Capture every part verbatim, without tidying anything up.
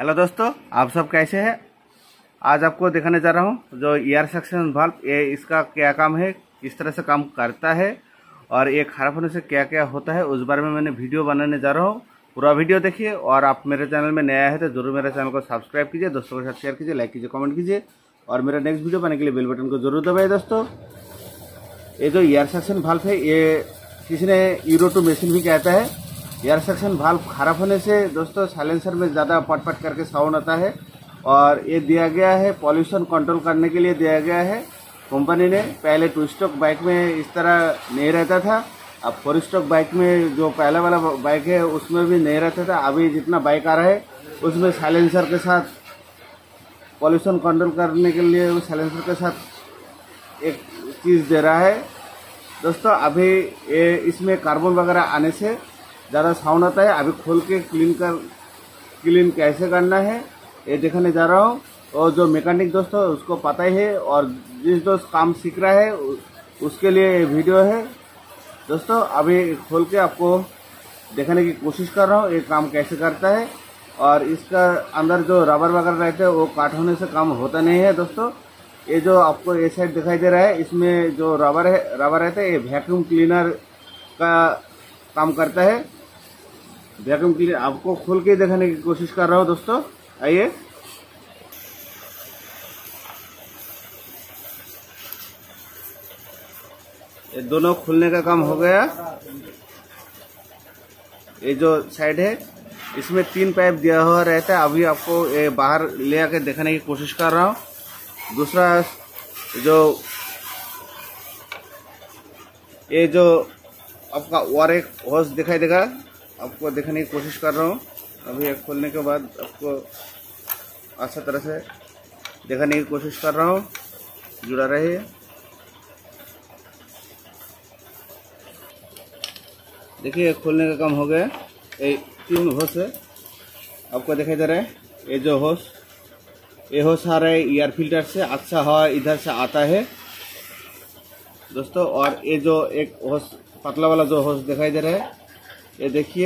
Hello दोस्तों, आप सब कैसे हैं। आज आपको दिखाने जा रहा हूं जो एयर सक्शन वाल्व, ये इसका क्या काम है, किस तरह से काम करता है और ये खराब होने से क्या क्या होता है, उस बारे में मैंने वीडियो बनाने जा रहा हूं। पूरा वीडियो देखिए और आप मेरे चैनल में नया है तो जरूर मेरे चैनल को सब्सक्राइब कीजिए, दोस्तों के साथ शेयर कीजिए, लाइक कीजिए, कमेंट कीजिए और मेरा नेक्स्ट वीडियो बनाने के लिए बेल बटन को जरूर दबाइए। दोस्तों, ये जो एयर सक्शन वाल्व है, ये किसी ने यूरो टू मशीन भी कहता है। एयर सक्शन वाल्व खराब होने से दोस्तों साइलेंसर में ज़्यादा पट पट करके साउंड आता है और ये दिया गया है पॉल्यूशन कंट्रोल करने के लिए दिया गया है कंपनी ने। पहले टू स्ट्रोक बाइक में इस तरह नहीं रहता था, अब फोर स्ट्रोक बाइक में जो पहला वाला बाइक है उसमें भी नहीं रहता था। अभी जितना बाइक आ रहा है उसमें साइलेंसर के साथ पॉल्यूशन कंट्रोल करने के लिए साइलेंसर के साथ एक चीज़ दे रहा है। दोस्तों, अभी ये इसमें कार्बन वगैरह आने से ज़्यादा साउंड आता है। अभी खोल के क्लीन कर क्लीन कैसे करना है ये दिखाने जा रहा हूँ। और जो मैकेनिक दोस्तों उसको पता ही है और जिस दोस्त काम सीख रहा है उसके लिए ये वीडियो है। दोस्तों, अभी खोल के आपको दिखाने की कोशिश कर रहा हूँ ये काम कैसे करता है। और इसका अंदर जो रबर वगैरह रहते हैं वो काट होने से काम होता नहीं है। दोस्तों, ये जो आपको ये साइड दिखाई दे रहा है, इसमें जो रबर है रबर रहता है, ये वैक्यूम क्लीनर का काम करता है। वैक्यूम क्लीनर आपको खोल के दिखाने की कोशिश कर रहा हूँ। दोस्तों, आइए। ये दोनों खुलने का काम हो गया। ये जो साइड है इसमें तीन पाइप दिया हुआ रहता है। अभी आपको ये बाहर ले आके दिखाने की कोशिश कर रहा हूँ। दूसरा जो ये जो आपका और एक होस दिखाई देगा, आपको दिखाने की कोशिश कर रहा हूँ। अभी एक खोलने के बाद आपको अच्छा तरह से दिखाने की कोशिश कर रहा हूँ, जुड़ा रहे। देखिए, खोलने का काम हो गया। ये तीन होस है, आपको दिखाई दे रहा है। ये जो होस ये होस आ रहा है एयर फिल्टर से, अच्छा हवा इधर से आता है दोस्तों। और ये जो एक होस पतला वाला जो होस दिखाई दे रहा है, ये देखिए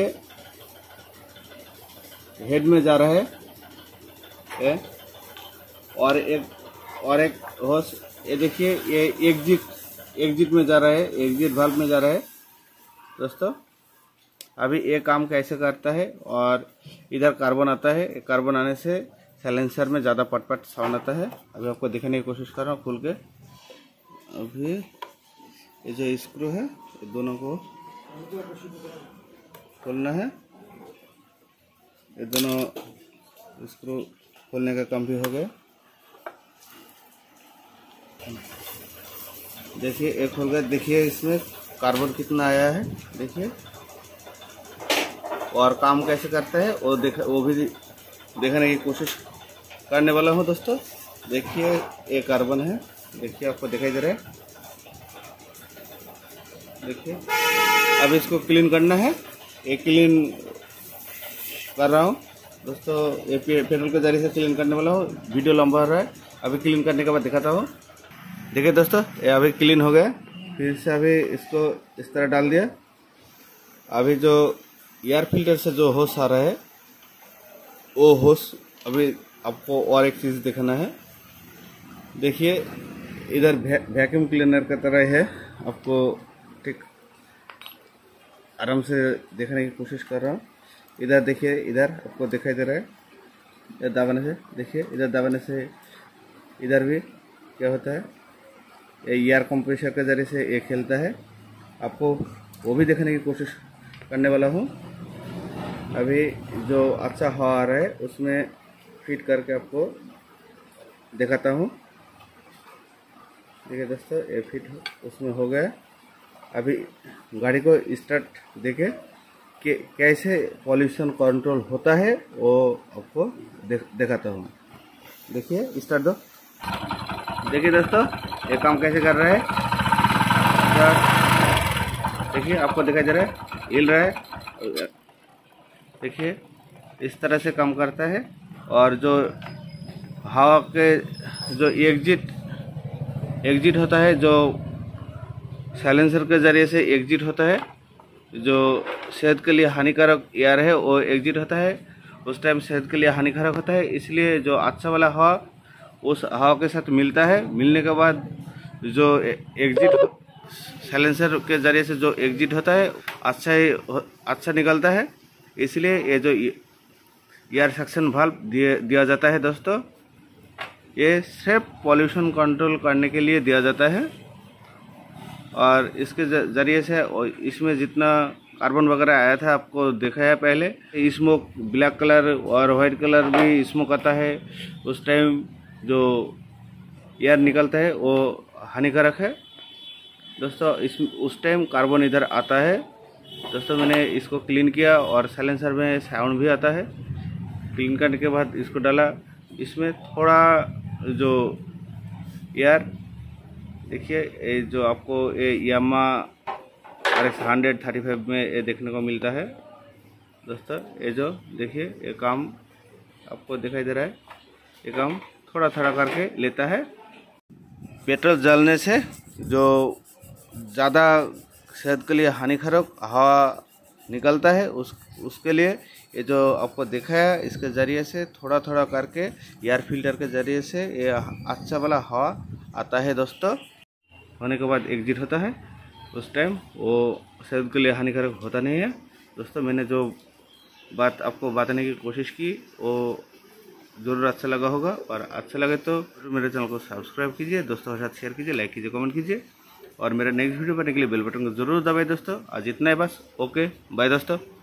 हेड में जा रहा है ये। और एक और एक होस ये देखिए, ये एग्जिट एग्जिट में जा रहा है, एग्जिट वाल्व में जा रहा है। दोस्तों, अभी ये काम कैसे करता है और इधर कार्बन आता है, कार्बन आने से साइलेंसर में ज़्यादा पटपट साउंड आता है। अभी आपको दिखाने की कोशिश कर रहा हूँ खोल के। अभी ये जो स्क्रू है ये दोनों को खोलना है। ये दोनों स्क्रू खोलने का काम भी हो गया। देखिए, एक खोल गया। देखिए इसमें कार्बन कितना आया है, देखिए। और काम कैसे करता है वो देख वो भी देखने की कोशिश करने वाला हूँ। दोस्तों, देखिए ये कार्बन है, देखिए आपको दिखाई दे रहा है। देखिए, अब इसको क्लीन करना है, ये क्लीन कर रहा हूँ दोस्तों। ये पेट्रोल के जरिए से क्लीन करने वाला हूँ। वीडियो लंबा हो रहा है, अभी क्लीन करने के बाद दिखाता हूँ। देखिए दोस्तों, ये अभी क्लीन हो गया। फिर से अभी इसको इस तरह डाल दिया। अभी जो एयर फिल्टर से जो होस आ रहा है वो होस अभी आपको और एक चीज़ दिखाना है। देखिए, इधर वैक्यूम क्लीनर की तरह है, आपको ठीक आराम से देखने की कोशिश कर रहा हूँ। इधर देखिए, इधर आपको दिखाई दे रहा है। इधर दबाने से देखिए, इधर दबाने से इधर भी क्या होता है, ये एयर कंप्रेसर के जरिए से ये खेलता है। आपको वो भी देखने की कोशिश करने वाला हूँ। अभी जो अच्छा हवा आ रहा है उसमें फिट करके आपको दिखाता हूँ। देखिए दोस्तों, ये फिट उसमें हो गया। अभी गाड़ी को स्टार्ट देके कि कैसे पॉल्यूशन कंट्रोल होता है वो आपको दिखाता हूँ। देखिए, स्टार्ट दो। देखिए दोस्तों, ये काम कैसे कर रहा है। देखिए, आपको दिखाई दे रहा है, हिल रहा है। देखिए, इस तरह से काम करता है। और जो हवा के जो एग्जिट एग्जिट होता है, जो साइलेंसर के ज़रिए से एग्जिट होता है, जो सेहत के लिए हानिकारक एयर है वो एग्जिट होता है। उस टाइम सेहत के लिए हानिकारक होता है। इसलिए जो अच्छा वाला हवा उस हवा के साथ मिलता है, मिलने के बाद जो एग्जिट साइलेंसर के ज़रिए से जो एग्जिट होता है अच्छा ही अच्छा निकलता है। इसलिए ये जो एयर सक्शन वाल्व दिए दिया जाता है दोस्तों, ये सिर्फ पॉल्यूशन कंट्रोल करने के लिए दिया जाता है। और इसके ज़रिए से इसमें जितना कार्बन वगैरह आया था आपको देखा है पहले, स्मोक ब्लैक कलर और वाइट कलर भी स्मोक आता है। उस टाइम जो एयर निकलता है वो हानिकारक है दोस्तों। इस उस टाइम कार्बन इधर आता है दोस्तों। मैंने इसको क्लीन किया और साइलेंसर में साउंड भी आता है। क्लीन करने के बाद इसको डाला, इसमें थोड़ा जो एयर देखिए, ये जो आपको ये Yamaha R X hundred thirty five में ये देखने को मिलता है दोस्तों। ये जो देखिए ये काम आपको दिखाई दे रहा है, ये काम थोड़ा थोड़ा करके लेता है। पेट्रोल जलने से जो ज़्यादा सेहत के लिए हानिकारक हवा निकलता है उस उसके लिए ये जो आपको देखा है, इसके ज़रिए से थोड़ा थोड़ा करके एयर फिल्टर के ज़रिए से ये अच्छा वाला हवा आता है दोस्तों। होने के बाद एग्जिट होता है, उस टाइम वो सेहत के लिए हानिकारक होता नहीं है दोस्तों। मैंने जो बात आपको बताने की कोशिश की वो ज़रूर अच्छा लगा होगा, और अच्छा लगे तो मेरे चैनल को सब्सक्राइब कीजिए, दोस्तों के साथ शेयर कीजिए, लाइक कीजिए, कमेंट कीजिए, और मेरा नेक्स्ट वीडियो पाने के लिए बेल बटन को ज़रूर दबाइए दोस्तों। आज इतना है बस। ओके बाय दोस्तों।